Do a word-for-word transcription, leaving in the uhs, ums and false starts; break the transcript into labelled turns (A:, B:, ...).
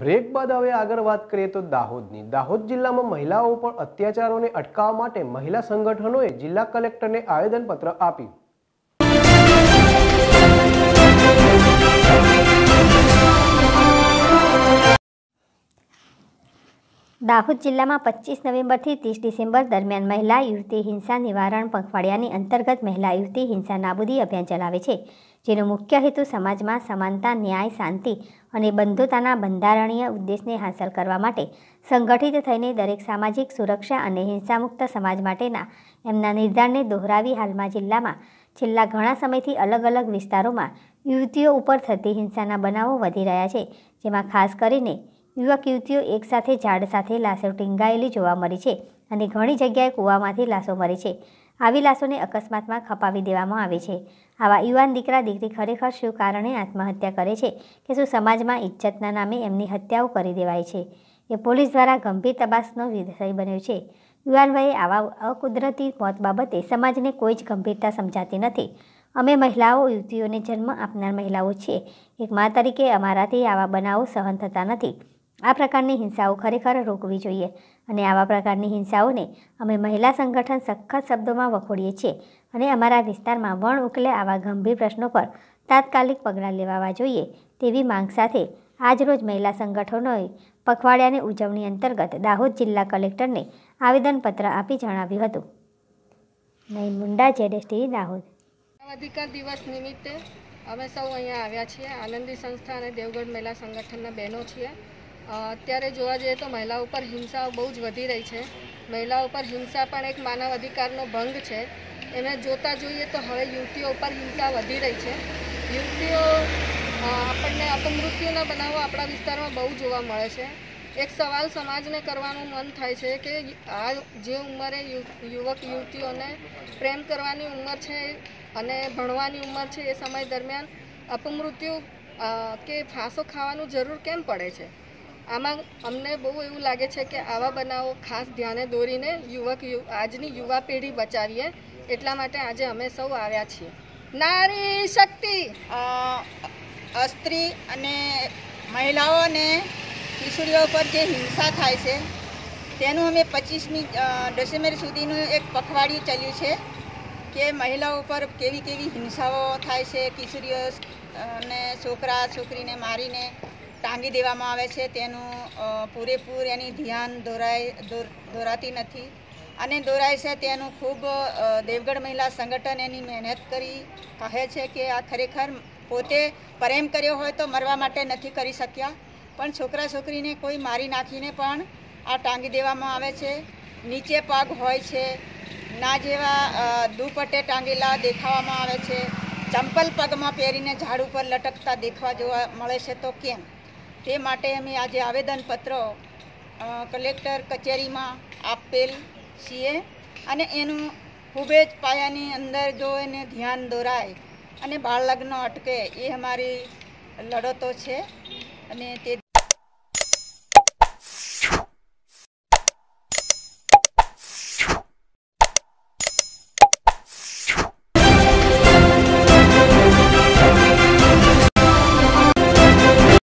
A: Break બાદ હવે આગળ વાત કરીએ તો દાહોદની દાહોદ જિલ્લામાં મહિલાઓ પર અત્યાચારોને અટકાવવા માટે મહિલા સંગઠનોએ જિલ્લા કલેક્ટરને આવેદનપત્ર આપ્યું।
B: દાહોદ જિલ્લામાં પચીસ નવેમ્બરથી ત્રીસ ડિસેમ્બર દરમિયાન મહિલા યુવતી હિંસા નિવારણ પખવાડિયાની અંતર્ગત મહિલા યુવતી હિંસા નાબૂદી અભિયાન ચલાવે છે, જેનો મુખ્ય હેતુ સમાજમાં સમાનતા, ન્યાય, શાંતિ અને બંધુતાના બંધારણીય ઉદ્દેશને હાંસલ કરવા માટે સંગઠિત થઈને દરેક સામાજિક સુરક્ષા અને હિંસામુક્ત સમાજ માટેના એમના નિર્ધારને દોહરાવી હાલમાં જિલ્લામાં છેલ્લા ઘણા સમયથી અલગ અલગ વિસ્તારોમાં યુવતીઓ ઉપર થતી હિંસાના બનાવો વધી રહ્યા છે, જેમાં ખાસ કરીને યુવક યુવતીઓ એકસાથે ઝાડ સાથે લાશો ટીંગાયેલી જોવા મળી છે અને ઘણી જગ્યાએ કૂવામાંથી લાશો મળી છે। આવી લાશોને અકસ્માતમાં ખપાવી દેવામાં આવે છે। આવા યુવાન દીકરા દીકરી ખરેખર શું કારણે આત્મહત્યા કરે છે કે શું સમાજમાં ઇજ્જતના નામે એમની હત્યાઓ કરી દેવાય છે, એ પોલીસ દ્વારા ગંભીર તપાસનો વિષય બન્યો છે। યુવાન વયે આવા અકુદરતી મોત બાબતે સમાજને કોઈ જ ગંભીરતા સમજાતી નથી। અમે મહિલાઓ યુવતીઓને જન્મ આપનાર મહિલાઓ છીએ। એક મા તરીકે અમારાથી આવા બનાવો સહન થતા નથી। આ પ્રકારની હિંસાઓ ખરેખર રોકવી જોઈએ અને આવા પ્રકારની હિંસાઓને અમે મહિલા સંગઠન સખત શબ્દોમાં વખોડીએ છીએ અને અમારા વિસ્તારમાં વણ ઉકલે આવા ગંભીર પ્રશ્નો પર તાત્કાલિક પગલાં લેવાવા જોઈએ તેવી માંગ સાથે આજરોજ મહિલા સંગઠનોએ પખવાડિયાની ઉજવણી અંતર્ગત દાહોદ જિલ્લા કલેક્ટરને આવેદનપત્ર આપી જણાવ્યું હતું। નઈન મુંડા, જેડેશ ટીવી, દાહોદ।
C: અધિકાર દિવસ નિમિત્તે અમે સૌ અહીંયા આવ્યા છીએ। આનંદી સંસ્થા અને દેવગઢ મહિલા સંગઠનના બહેનો છીએ। અત્યારે જોવા જઈએ તો મહિલાઓ પર હિંસાઓ બહુ જ વધી રહી છે। મહિલાઓ પર હિંસા પણ એક માનવ અધિકારનો ભંગ છે। એને જોતા જોઈએ તો હવે યુવતીઓ પર હિંસા વધી રહી છે। યુવતીઓ આપણને અપમૃત્યુના બનાવો આપણા વિસ્તારમાં બહુ જોવા મળે છે। એક સવાલ સમાજને કરવાનું મન થાય છે કે આ જે ઉંમરે યુવક યુવતીઓને પ્રેમ કરવાની ઉંમર છે અને ભણવાની ઉંમર છે, એ સમય દરમિયાન અપમૃત્યુ કે ફાંસો ખાવાનું જરૂર કેમ પડે છે? આમાં અમને બહુ એવું લાગે છે કે આવા બનાવો ખાસ ધ્યાને દોરીને યુવક આજની યુવા પેઢી બચાવીએ, એટલા માટે આજે અમે સૌ આવ્યા છીએ। નારી શક્તિ
D: સ્ત્રી અને મહિલાઓ અને કિશોરીઓ પર જે હિંસા થાય છે તેનું અમે પચીસમી ડિસેમ્બર સુધીનું એક પખવાડિયું ચાલ્યું છે કે મહિલાઓ પર કેવી કેવી હિંસાઓ થાય છે। કિશોરીઓ અને છોકરા છોકરીને મારીને ટાંગી દેવામાં આવે છે, તેનું પૂરેપૂર એની ધ્યાન દોરાય દોરાતી નથી અને દોરાય છે તેનું ખૂબ દેવગઢ મહિલા સંગઠન એની મહેનત કરી કહે છે કે આ ખરેખર પોતે પ્રેમ કર્યો હોય તો મરવા માટે નથી કરી શક્યા, પણ છોકરા છોકરીને કોઈ મારી નાખીને પણ આ ટાંગી દેવામાં આવે છે। નીચે પગ હોય છે, ના જેવા દુપટ્ટે ટાંગેલા દેખાવામાં આવે છે, ચંપલ પગમાં પહેરીને ઝાડ ઉપર લટકતા દેખવા જોવા મળે છે, તો કેમ? તે માટે અમે આજે આવેદનપત્ર કલેક્ટર કચેરીમાં આપેલ છીએ અને એનું ખૂબ જ પાયાની અંદર જો એને ધ્યાન દોરાય અને બાળ લગ્ન અટકે, એ અમારી લડતો છે અને તે